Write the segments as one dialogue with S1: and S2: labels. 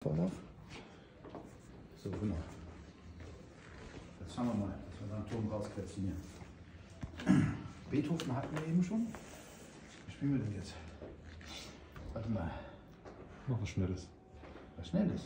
S1: Vorlauf. So, genau. Jetzt schauen wir mal, dass wir da einen Ton rausquetschen hier. Beethoven hatten wir eben schon. Was spielen wir denn jetzt? Warte mal.
S2: Noch was Schnelles.
S1: Was Schnelles?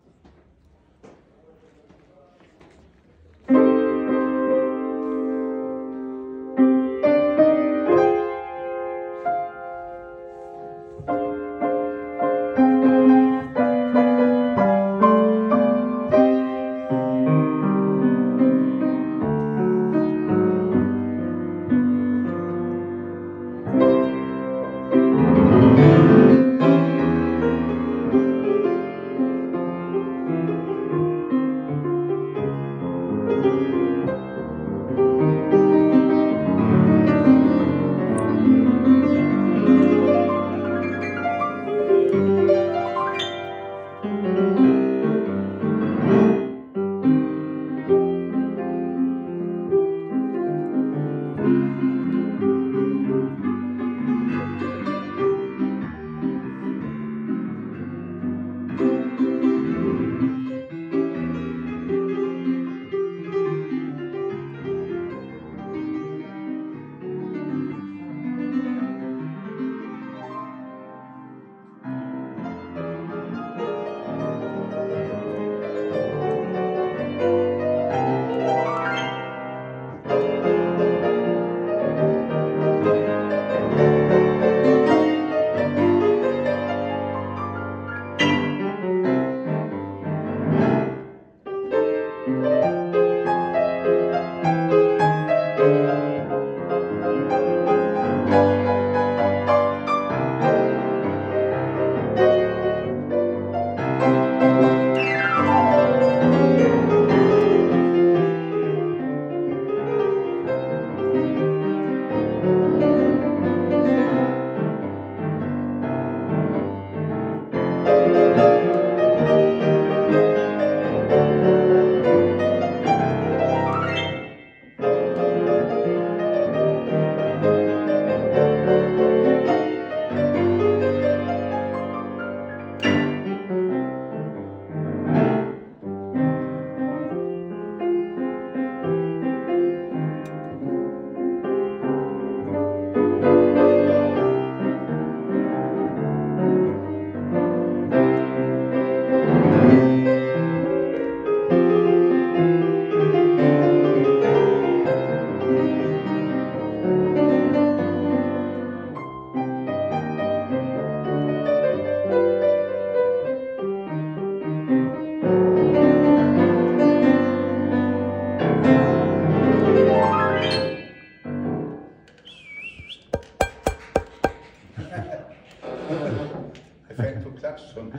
S3: Perfekt, du klatscht schon.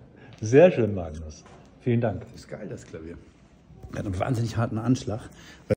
S2: Sehr schön, Magnus. Vielen Dank.
S1: Das ist geil, das Klavier. Er hat einen wahnsinnig harten Anschlag.